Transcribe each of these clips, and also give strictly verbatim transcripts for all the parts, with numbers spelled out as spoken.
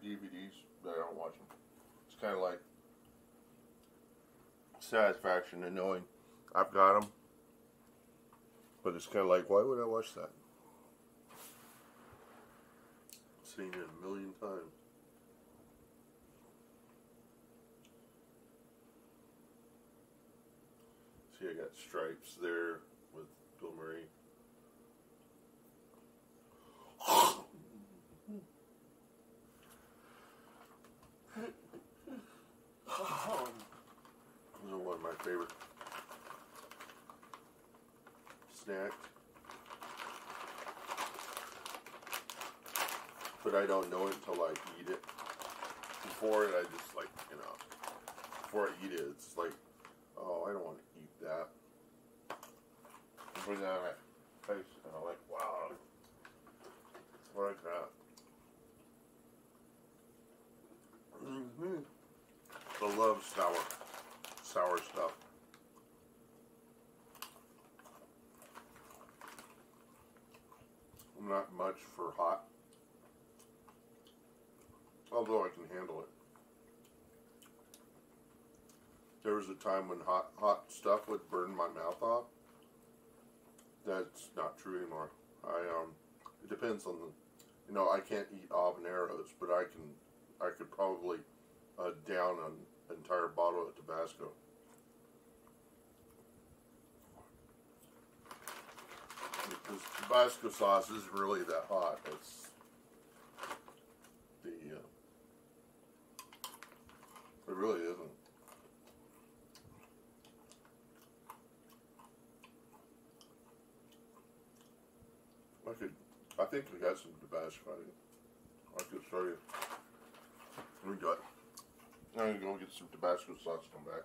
D V Ds, but I don't watch them. It's kind of like satisfaction in knowing I've got them, but it's kind of like, why would I watch that? I've seen it a million times. See, I got Stripes there with Bill Murray. Those are one of my favorite snacks. But I don't know it until I eat it. Before it, I just like, you know, before I eat it, it's like, oh, I don't want to eat that. I bring that on my face, and I'm like, wow, what I got. Mm-hmm. I love sour, sour stuff. I'm not much for hot, although I can handle it. There was a time when hot hot stuff would burn my mouth off. That's not true anymore. I um, it depends on the, you know, I can't eat habaneros, but I can, I could probably uh, down an entire bottle of Tabasco. Because Tabasco sauce isn't really that hot. It's the, uh, it really isn't. I could, I think we got some Tabasco. I could show you. We got. I'm gonna go get some Tabasco sauce. Come back.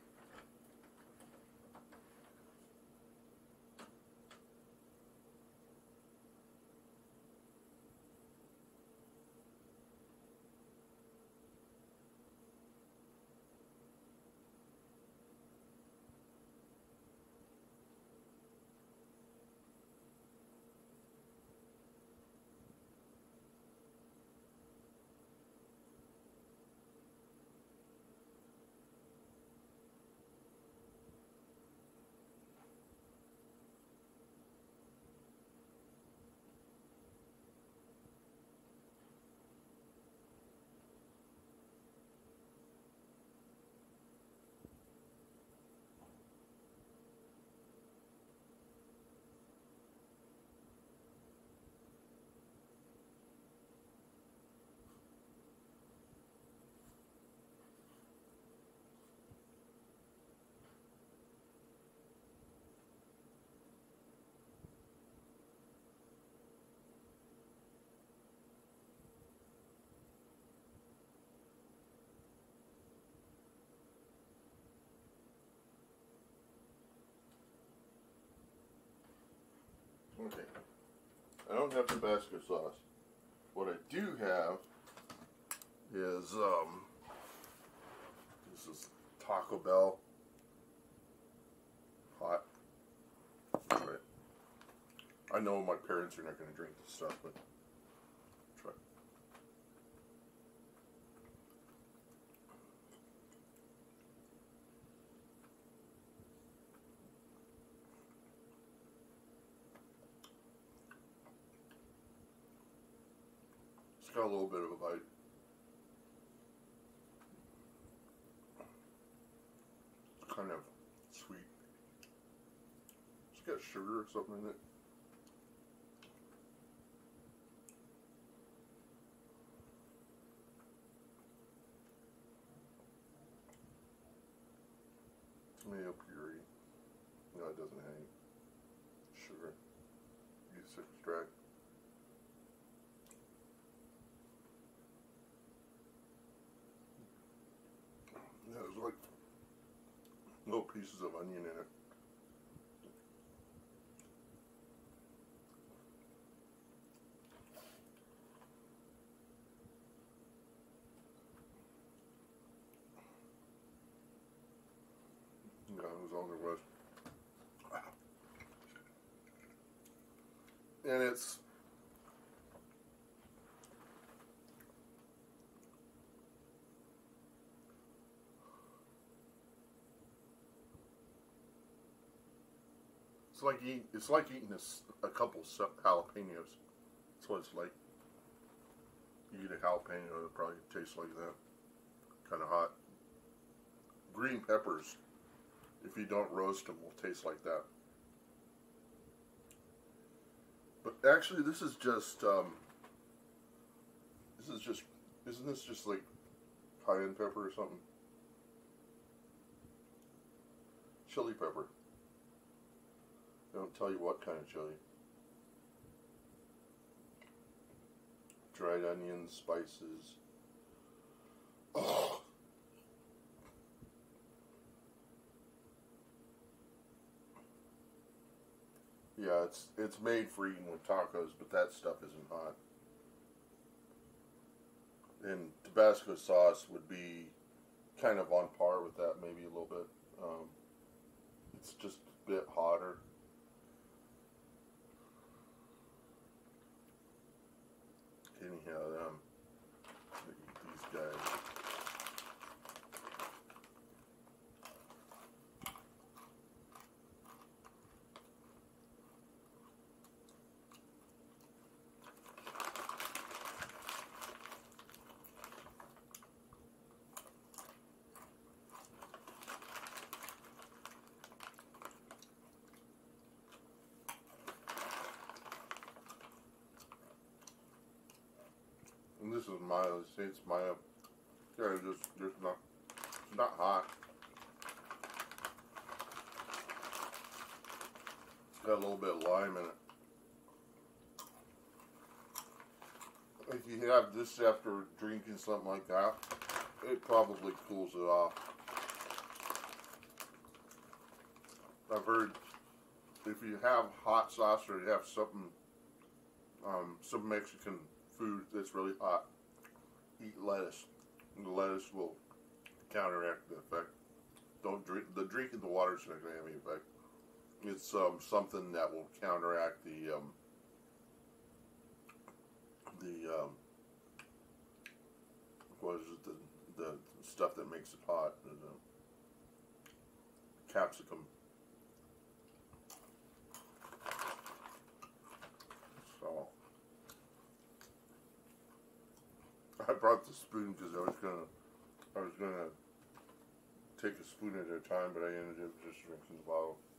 Okay. I don't have Tabasco sauce. What I do have is, um, this is Taco Bell hot. Right. I know my parents are not going to drink this stuff, but try. It's got a little bit of a bite. It's kind of sweet. It's got sugar or something in it. Tomato puree. No, it doesn't have any sugar. Yeast extract. Yeah, there's like little pieces of onion in it. Yeah, it was all there was. And it's It's like eating. It's like eating a, a couple of jalapenos. That's what it's like. You eat a jalapeno, it probably tastes like that. Kind of hot. Green peppers, if you don't roast them, will taste like that. But actually, this is just. Um, this is just. Isn't this just like cayenne pepper or something? Chili pepper. They don't tell you what kind of chili. Dried onions, spices. Oh. Yeah, it's it's made for eating with tacos, but that stuff isn't hot. And Tabasco sauce would be kind of on par with that, maybe a little bit. Um, it's just a bit hotter. Anyhow, um, eat these guys. And this is mild. Say it's mild. Yeah, it's just just not. It's not hot. It's got a little bit of lime in it. If you have this after drinking something like that, it probably cools it off. I've heard if you have hot sauce or you have something, um, some Mexican food that's really hot, eat lettuce. And the lettuce will counteract the effect. Don't drink the drinking the water is not going to have any effect. It's um, something that will counteract the um, the um, what is it, the the stuff that makes it hot. The capsicum. So I brought the spoon because I was gonna I was gonna take a spoon at a time, but I ended up just drinking the bottle.